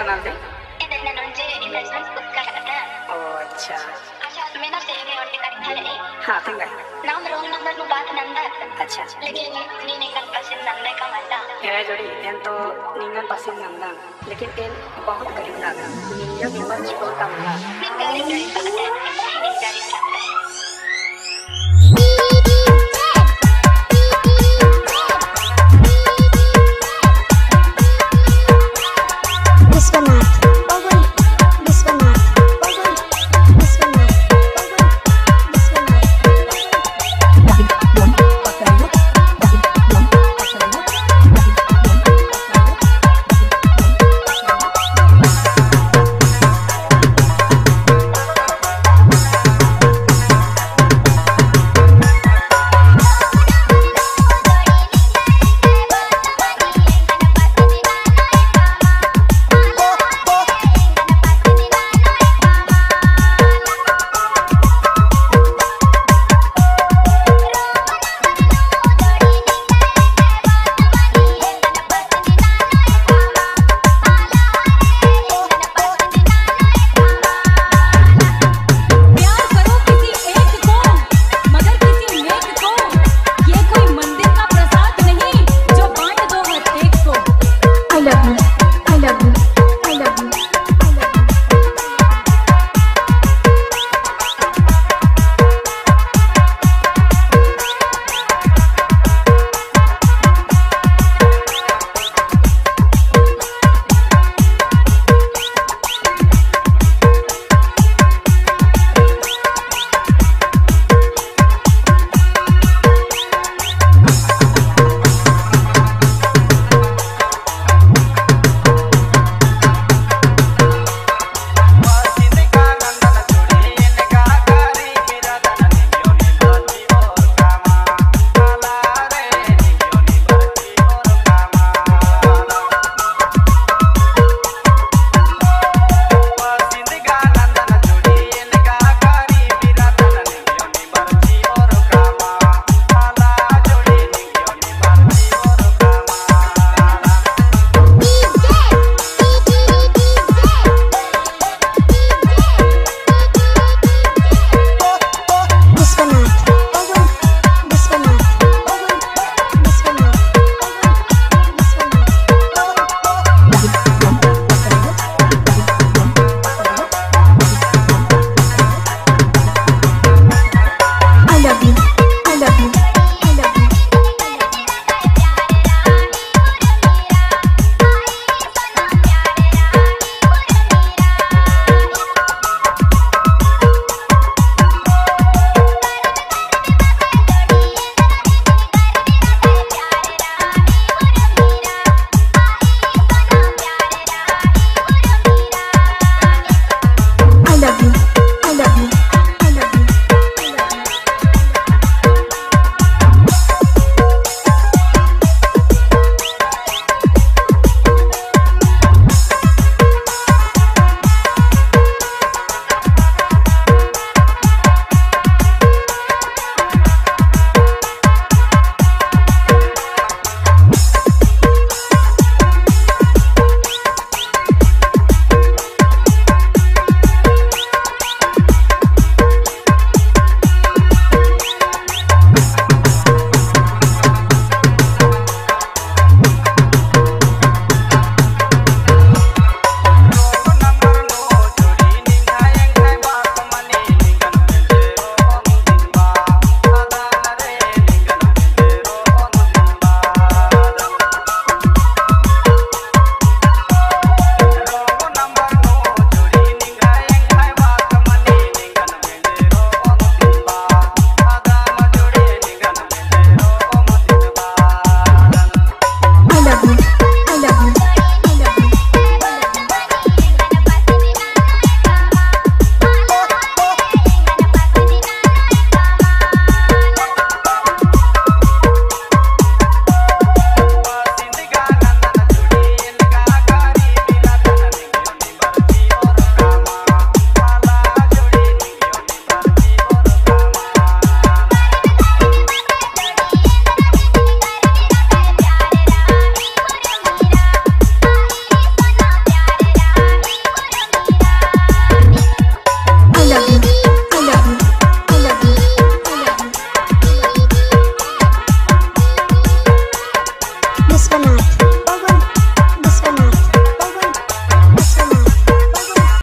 नाम थे? उसका ओह अच्छा। अच्छा मैं ना सेव और टिकट था ले हाँ ठीक है। नाम रोंग नंबर में बात नंदा अच्छा लेकिन नी kan pasin nanda ka mata ये जोड़ी एन तो निंगन पसंद नंदा लेकिन एन बहुत गरीब था निंगन नंबर छोटा था नी गाड़ी गाड़ी का आता है नी गाड़ी का आता है